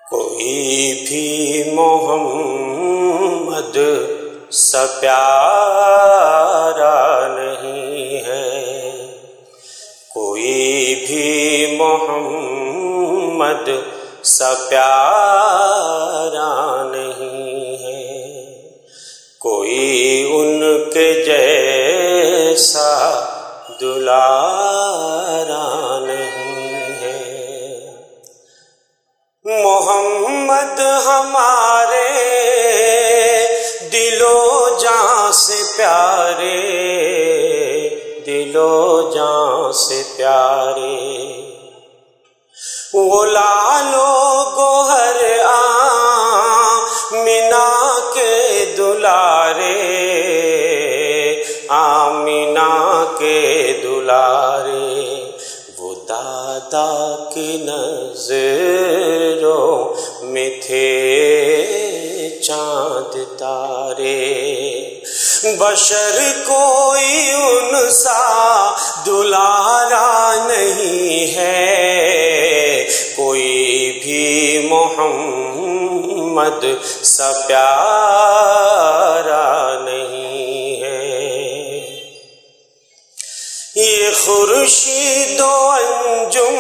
کوئی بھی محمد سا پیارا نہیں ہے، کوئی بھی محمد سا پیارا نہیں ہے، کوئی ان کے جیسا دلارا نہیں ہے۔ محمد ہمارے دل و جان سے پیارے، دل و جان سے پیارے، وہ لال و گوہر آمینہ کے دلارے، آمینہ کے دلارے، وہ دادا کی نظروں میں تھے چاند تارے، بشر کوئی ان سا دلارا نہیں ہے، کوئی بھی محمد سا پیارا نہیں ہے۔ یہ خورشید و انجم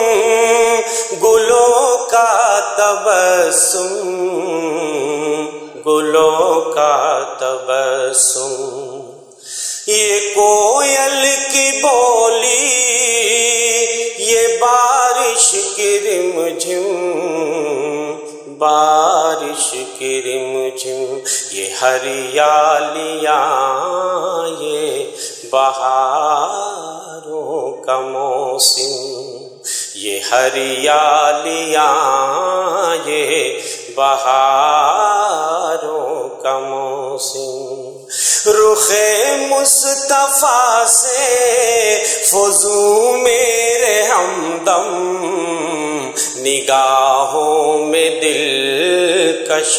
گلوں کا تبسم، گلوں کا تبسم، یہ کوئل کی بولی، یہ بارش کی رمجھم، بارش کی رمجھم، یہ ہریالیاں، یہ بہاروں کا موسم، یہ ہریالیاں، یہ بہاروں کا موسم، رخ مصطفیٰ سے فزوں میرے ہمدم، نگاہوں میں دلکش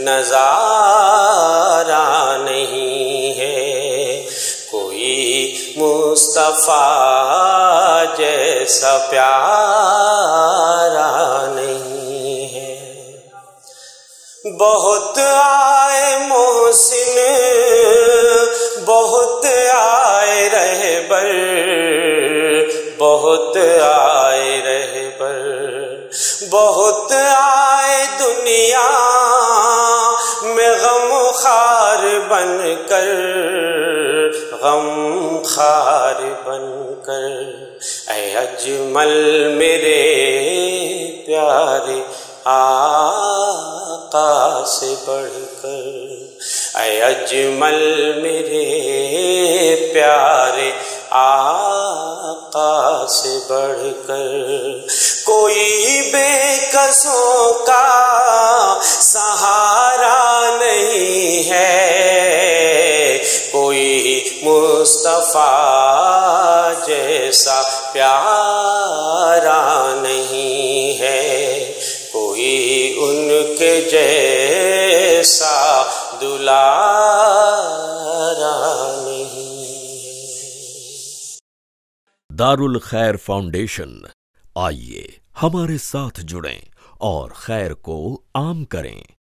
نظارہ نہیں ہے، کوئی مصطفیٰ جیسا پیارا نہیں ہے۔ بہت آئے محسن، بہت آئے رہبر، بہت آئے رہبر، بہت آئے دنیا میں غم خار بن کر، غم خار بن کر، اے اجمل میرے پیارے آقا سے بڑھ کر، اے اجمل میرے پیارے آقا سے بڑھ کر، کوئی بے کسوں کا سہارا نہیں ہے، کوئی مصطفیٰ جیسا پیارا نہیں ہے، کوئی ان کے جیسا دلارا نہیں ہے۔ دار الخیر فاؤنڈیشن، آئیے ہمارے ساتھ جڑیں اور خیر کو عام کریں۔